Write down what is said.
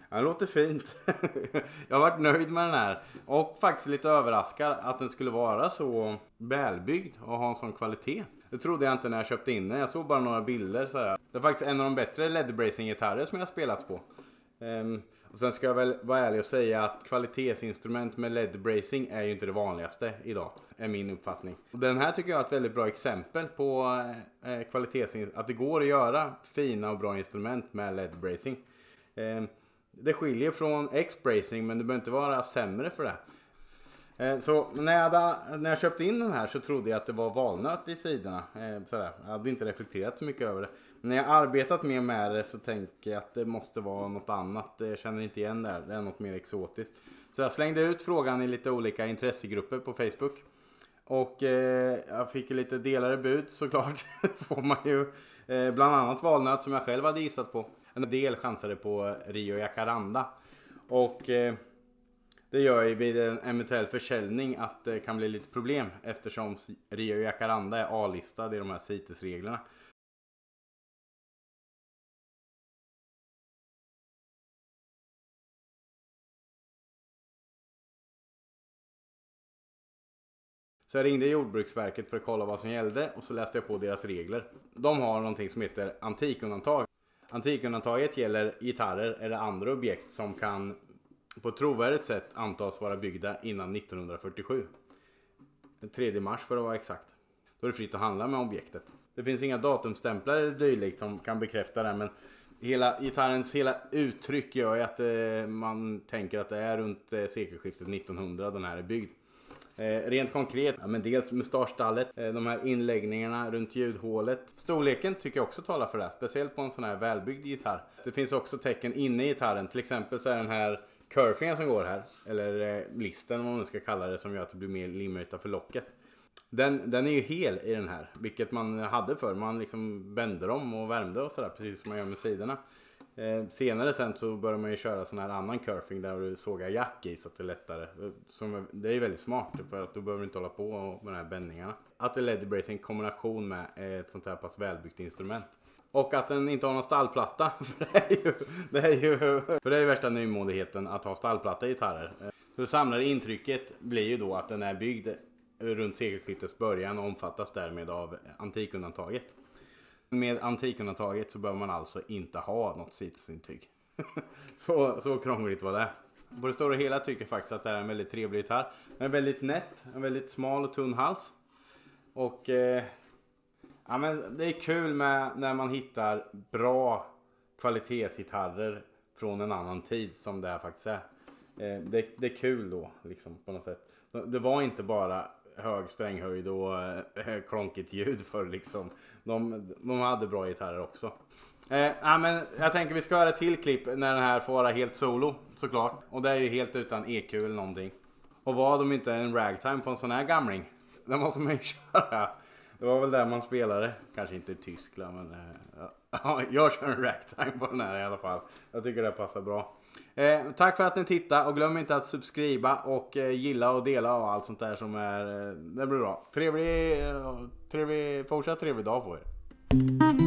Det låter fint. Jag har varit nöjd med den här. Och faktiskt lite överraskad att den skulle vara så välbyggd och ha en sån kvalitet. Det trodde jag inte när jag köpte in den. Jag såg bara några bilder så här. Det är faktiskt en av de bättre LED-bracing-gitarrer som jag har spelat på. Och sen ska jag väl vara ärlig och säga att kvalitetsinstrument med LED-bracing är ju inte det vanligaste idag, är min uppfattning. Och den här tycker jag är ett väldigt bra exempel på att det går att göra fina och bra instrument med LED-bracing. Det skiljer från X-bracing, men det behöver inte vara sämre för det. Så när jag köpte in den här så trodde jag att det var valnöt i sidorna. Sådär. Jag hade inte reflekterat så mycket över det. Men när jag arbetat mer med det så tänker jag att det måste vara något annat. Jag känner inte igen det här. Det är något mer exotiskt. Så jag slängde ut frågan i lite olika intressegrupper på Facebook. Och jag fick lite delade bud såklart. Får man ju. Bland annat valnöt som jag själv hade gissat på. En del chansade på Rio Jacaranda. Och det gör ju vid en eventuell försäljning att det kan bli lite problem. Eftersom Rio Jacaranda är A-listad i de här CITES-reglerna. Så jag ringde Jordbruksverket för att kolla vad som gällde och så läste jag på deras regler. De har någonting som heter antikundantag. Antikundantaget gäller gitarrer eller andra objekt som kan på ett trovärdigt sätt antas vara byggda innan 1947. Den 3 mars för att vara exakt. Då är det fritt att handla med objektet. Det finns inga datumstämplar eller dylikt som kan bekräfta det, men gitarrens hela uttryck gör ju att man tänker att det är runt sekelskiftet 1900 den här är byggd. Rent konkret, men dels mustaschstallet, de här inläggningarna runt ljudhålet. Storleken tycker jag också talar för det, speciellt på en sån här välbyggd gitarr. Det finns också tecken inne i gitarren, till exempel så är den här curvingen som går här, eller listen vad man ska kalla det, som gör att det blir mer limyta för locket. Den är ju hel i den här, vilket man hade för. Man liksom vände dem och värmde och sådär, precis som man gör med sidorna. Senare sen så börjar man ju köra sån här annan curving där du sågar jack i så att det är lättare. Det är väldigt smart för att du behöver inte hålla på med de här bändningarna. Att det är LED-bracing i kombination med ett sånt här pass välbyggt instrument. Och att den inte har någon stallplatta. För det är ju värsta nymodigheten att ha stallplatta i gitarrer. Så det samlade intrycket blir ju då att den är byggd runt sekelskiftets början och omfattas därmed av antikundantaget. Med antikundantaget så behöver man alltså inte ha något CITES-intyg. så krångligt var det. På det stora hela tycker jag faktiskt att det är en väldigt trevlig gitarr. Den är väldigt nätt, en väldigt smal och tunn hals. Och ja, men det är kul när man hittar bra kvalitetsgitarrer från en annan tid som det här faktiskt är. Det är kul då liksom på något sätt. Det var inte bara hög stränghöjd och klonkigt ljud för liksom. De hade bra gitarrer också. Ja, men jag tänker vi ska höra ett till klipp när den här får vara helt solo såklart. Och det är ju helt utan EQ eller någonting. Och vad om inte en ragtime på en sån här gamling? Det måste man ju köra. Det var väl där man spelade. Kanske inte i Tyskland, men ja, jag kör en ragtime på den här i alla fall. Jag tycker det passar bra. Tack för att ni tittade och glöm inte att subscriba och gilla och dela och allt sånt där som är, det blir bra. Fortsatt trevlig dag på er.